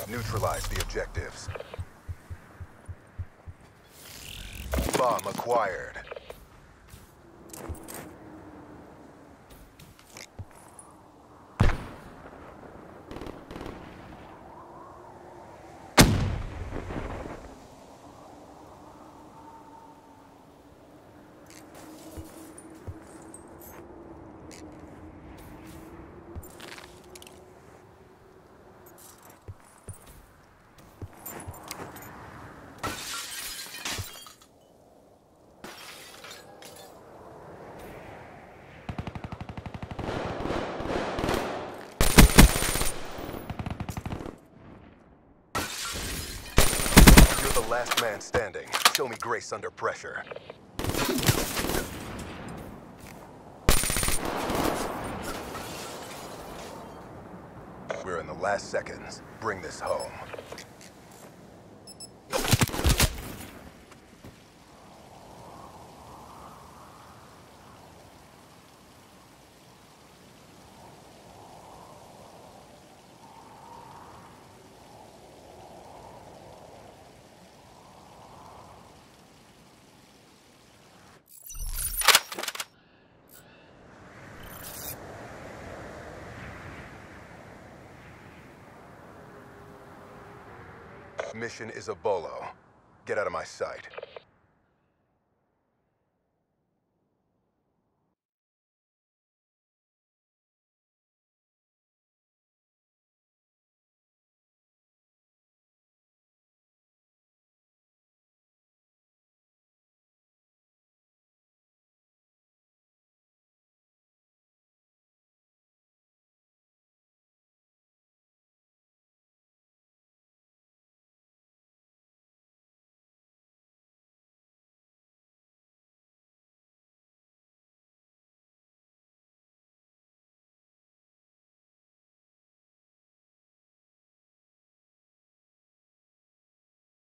Neutralize the objectives. Bomb acquired. Last man standing. Show me grace under pressure. We're in the last seconds. Bring this home. Mission is a bolo. Get out of my sight.